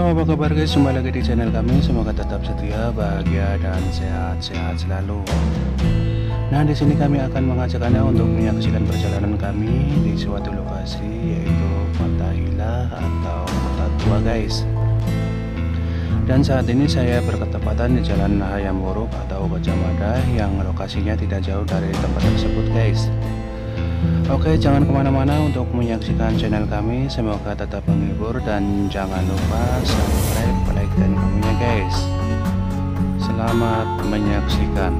Halo, apa kabar guys? Jumpa lagi di channel kami. Semoga tetap setia, bahagia, dan sehat-sehat selalu. Nah, di sini kami akan mengajak Anda untuk menyaksikan perjalanan kami di suatu lokasi, yaitu Kota Hila atau Kota Tua guys. Dan saat ini saya berketepatan di Jalan Hayam Wuruk atau Gajah Mada yang lokasinya tidak jauh dari tempat tersebut guys. Oke, jangan kemana-mana untuk menyaksikan channel kami. Semoga tetap menghibur dan jangan lupa subscribe, like, dan komennya guys. Selamat menyaksikan.